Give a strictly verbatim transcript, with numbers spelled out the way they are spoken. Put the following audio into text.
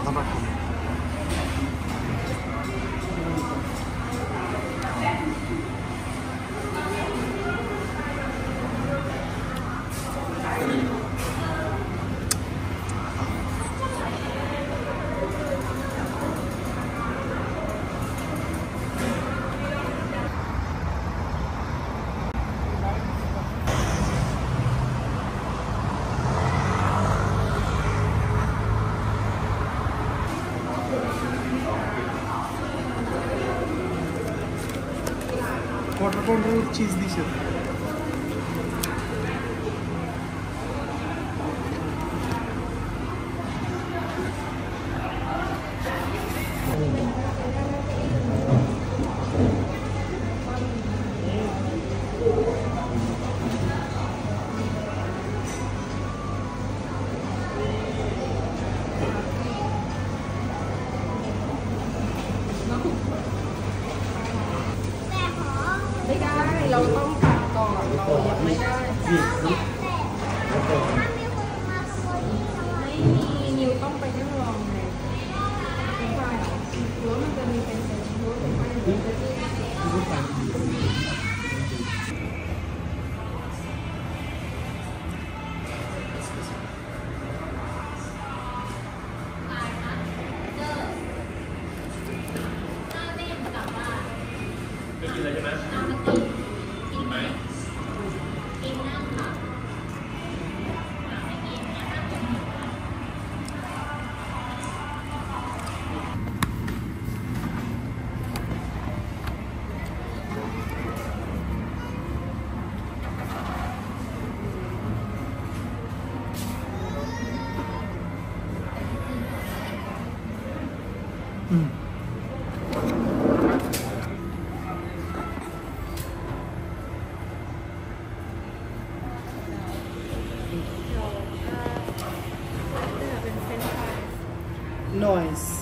เข้ามาทำWater control cheese দিছে ไม่ได้เราต้องตัดก่อนเรายังไม่ได้ไม่มีนิวต้องไปนั่งรองไงไม่ใช่หรอหรือว่ามันจะมีเป็นเซนต์หรือว่าเป็นอะไรหรือเป็นไม่กินอะไรใช่ไหมกินไหมกินน้ำค่ะไม่กินอืมnoise